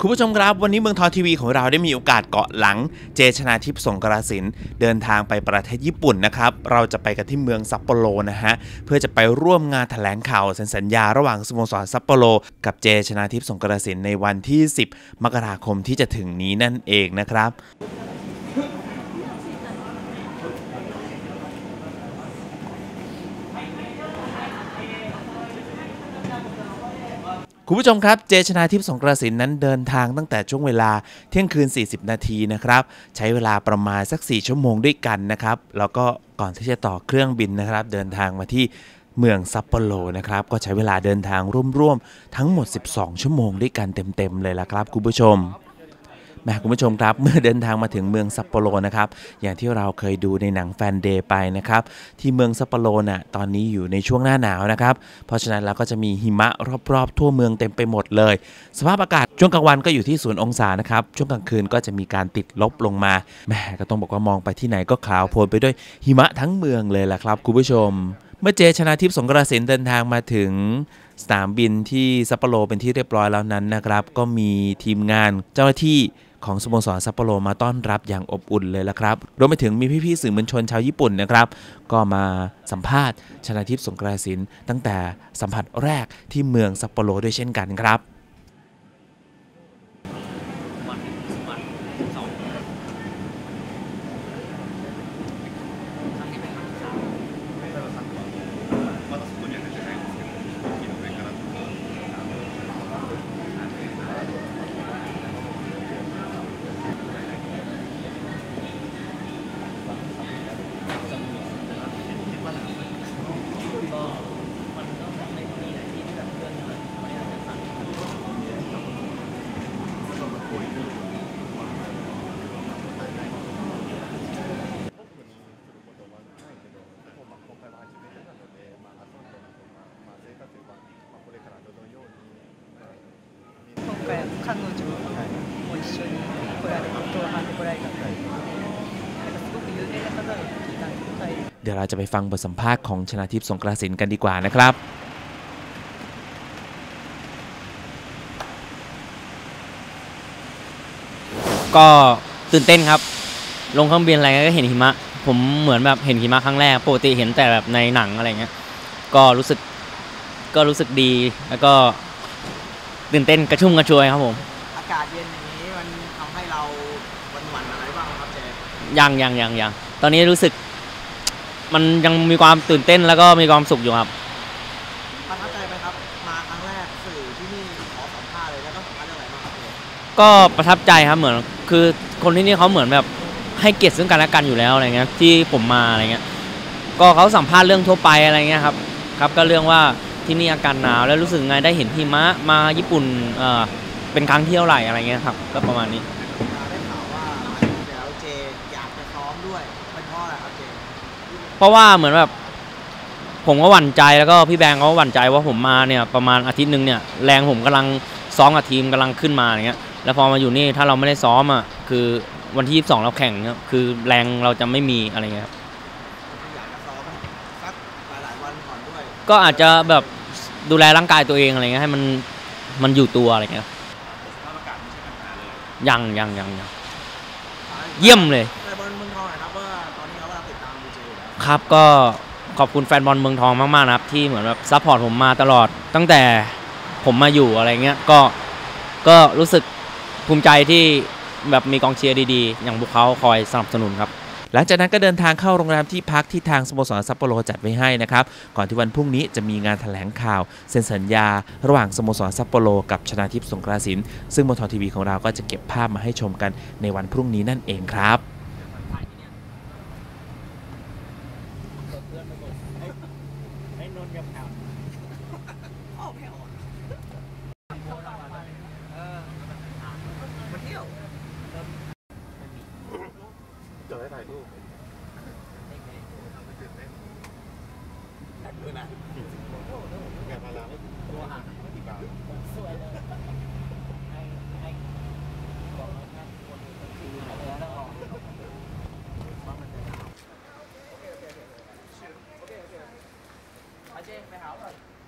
คุณผู้ชมครับวันนี้เมืองทองทีวีของเราได้มีโอกาสเกาะหลังเจชนาทิพย์สงกรานต์เดินทางไปประเทศญี่ปุ่นนะครับเราจะไปกันที่เมืองซัปโปโรนะฮะเพื่อจะไปร่วมงานแถลงข่าวเซ็นสัญญาระหว่างสโมสรซัปโปโรกับเจชนาทิพย์สงกรานต์ในวันที่10 มกราคมที่จะถึงนี้นั่นเองนะครับคุณผู้ชมครับเจชนาทิพย์สงกรานต์นั้นเดินทางตั้งแต่ช่วงเวลาเที่ยงคืน40 นาทีนะครับใช้เวลาประมาณสัก4 ชั่วโมงด้วยกันนะครับแล้วก็ก่อนที่จะต่อเครื่องบินนะครับเดินทางมาที่เมืองซัปโปโรนะครับก็ใช้เวลาเดินทางร่วมๆทั้งหมด12 ชั่วโมงด้วยกันเต็มๆเลยละครับคุณผู้ชมคุณผู้ชมครับเมื่อเดินทางมาถึงเมืองซัปโปโรนะครับอย่างที่เราเคยดูในหนังแฟนเดย์ไปนะครับที่เมืองซัปโปโรตอนนี้อยู่ในช่วงหน้าหนาวนะครับเพราะฉะนั้นเราก็จะมีหิมะรอบๆทั่วเมืองเต็มไปหมดเลยสภาพอากาศช่วงกลางวันก็อยู่ที่0 องศานะครับช่วงกลางคืนก็จะมีการติดลบลงมาก็ต้องบอกว่ามองไปที่ไหนก็ขาวโพลนไปด้วยหิมะทั้งเมืองเลยล่ะครับคุณผู้ชมเมื่อเจชนาทิพย์สงกรานต์เดินทางมาถึงสนามบินที่ซัปโปโรเป็นที่เรียบร้อยแล้วนั้นนะครับก็มีทีมงานเจ้าหน้าที่ของสโมสรซัปโปโรมาต้อนรับอย่างอบอุ่นเลยละครับรวมไปถึงมีพี่ๆสื่อมวลชนชาวญี่ปุ่นนะครับก็มาสัมภาษณ์ชนาทิพย์สงกรานต์ตั้งแต่สัมผัสแรกที่เมืองซัปโปโรด้วยเช่นกันครับ彼女も一緒に来られて同伴で来られたのですごく有名な方だと聞いたんです。เดี๋ยวเราจะไปฟังบทสัมภาษณ์ของชนาทิพย์สงกรานต์กันดีกว่านะครับก็ตื่นเต้นครับลงเครื่องบินอะไรก็เห็นหิมะผมเหมือนแบบเห็นหิมะครั้งแรกปกติเห็นแต่แบบในหนังอะไรเงี้ยก็รู้สึกดีแล้วก็ตื่นเต้นกระชุ่มกระชวยครับผมอากาศเย็นอย่างนี้มันทำให้เราหวั่นอะไรบ้างครับเจยังตอนนี้รู้สึกมันยังมีความตื่นเต้นแล้วก็มีความสุขอยู่ครับประทับใจไหมครับมาครั้งแรกสื่อที่นี่ขอสัมภาษณ์เลยแล้วก็สัมภาษณ์เรื่องอะไรบ้างครับเจก็ประทับใจครับเหมือนคือคนที่นี่เขาเหมือนแบบให้เกียรติซึ่งกันและกันอยู่แล้วอะไรเงี้ยที่ผมมาอะไรเงี้ยก็เขาสัมภาษณ์เรื่องทั่วไปอะไรเงี้ยครับก็เรื่องว่าที่นี่อากาศหนาวแล้วรู้สึกไงได้เห็นหิมะมาญี่ปุ่นเป็นครั้งที่เท่าไหร่อะไรเงี้ยครับก็ประมาณนี้ได้ข่าวว่าเดี๋ยวเจอยากจะซ้อมด้วยเป็นเพราะอะไรครับเจเพราะว่าเหมือนแบบผมก็หวั่นใจแล้วก็พี่แบงก์เขาหวั่นใจว่าผมมาเนี่ยประมาณอาทิตย์นึงเนี่ยแรงผมกำลังซ้อมกับทีมกำลังขึ้นมาอย่างเงี้ยแล้วพอมาอยู่นี่ถ้าเราไม่ได้ซ้อมคือวันที่22เราแข่งเนี่ยคือแรงเราจะไม่มีอะไรเงี้ยครับอยากจะซ้อมสักหลายวันก่อนด้วยก็อาจจะแบบดูแลร่างกายตัวเองอะไรเงี้ยให้มันอยู่ตัวอะไรเงี้ยยังเยี่ยมเลยแฟนบอลเมืองทองนะครับว่าตอนนี้เขากำลังติดตามดูเจอยู่แล้วครับก็ขอบคุณแฟนบอลเมืองทองมากๆนะครับที่เหมือนแบบซัพพอร์ตผมมาตลอดตั้งแต่ผมมาอยู่อะไรเงี้ยก็รู้สึกภูมิใจที่แบบมีกองเชียร์ดีๆอย่างพวกเขาคอยสนับสนุนครับหลังจากนั้นก็เดินทางเข้าโรงแรมที่พักที่ทางสโมสรซัปโปโรจัดไว้ให้นะครับก่อนที่วันพรุ่งนี้จะมีงานแถลงข่าวเซ็นสัญญาระหว่างสโมสรซัปโปโรกับชนาทิพย์สงกรานต์ซึ่งเมืองทองทีวีของเราก็จะเก็บภาพมาให้ชมกันในวันพรุ่งนี้นั่นเองครับจะได้ถ่ายรูปด้วยนะแกมาแล้วตัวห่างไม่กี่บาทสวยเลยอาเจไปหาก่อน